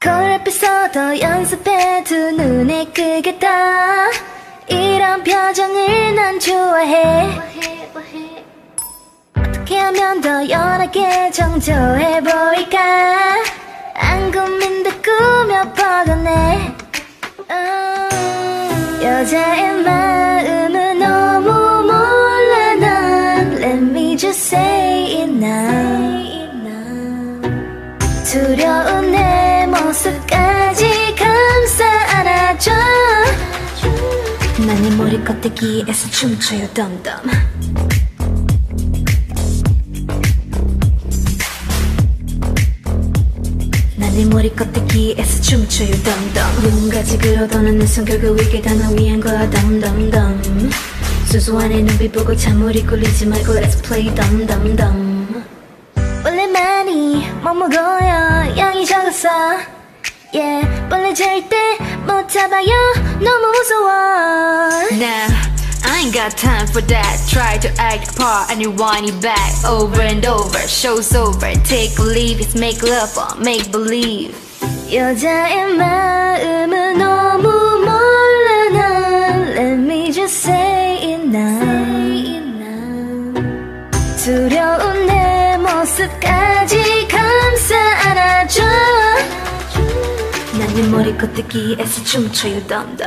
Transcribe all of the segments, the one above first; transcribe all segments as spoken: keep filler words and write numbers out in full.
코앞에서 더 연습해 두 눈에 크겠다. 이런 표정을 난 좋아해. 어떻게 하면 더 연하게 정조해 보일까. 안 고민도 꾸며 뻗어내. 여자의 마음은 너무 몰라 난. Let me just say it now. 두려운 내 모습까지 감싸 안아줘. 난 네 머리 껍데기에서 춤춰요 덤덤. 난 네 머리 껍데기에서 춤춰요 덤덤. 누군가지 그러더는 내 손 결국 위게 당한 위한 거야 덤덤덤. 수수한 내 눈빛 보고 찬물이 꿀리지 말고 let's play 덤덤덤. 원래 많이 머무고요 양이 적었어. Yeah, 원래 절대 못 잡아요 너무 무서워. Nah, I ain't got time for that. Try to act apart and you want it back over and over. Show's over, take a leave. It's make love or make believe. 여자의 마음은 너무 몰라 난. Let me just say it now. 두려운 내 모습까지 감싸 안아줘. 난 네 머리 껍데기에서 춤춰요 덤덤.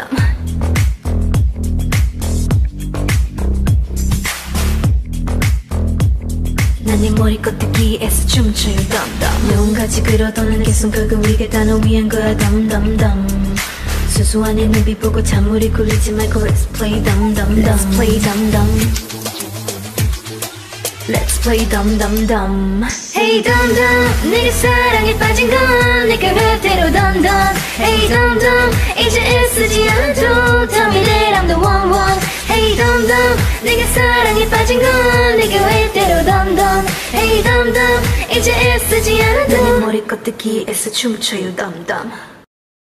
난 네 머리 껍데기에서 춤춰요 덤덤. 누군가지 그러더는 계속 결국 위게 단어 위한 거야 덤덤덤. 수수한 내 눈빛 보고 찬물이 굴리지 말고 let's play 덤덤덤. Let's play 덤덤. Let's play 덤덤덤. Hey 덤덤 내가 사랑에 빠진 건 내가 그대로 덤덤. Hey 덤덤 이제 애쓰지 않아도 Tell me that I'm the one one. Hey 덤덤 내가 사랑에 빠진 건 내가 그대로 덤덤. Hey 덤덤 이제 애쓰지 않아도 내 머리 껍데기에서 춤춰요 덤덤.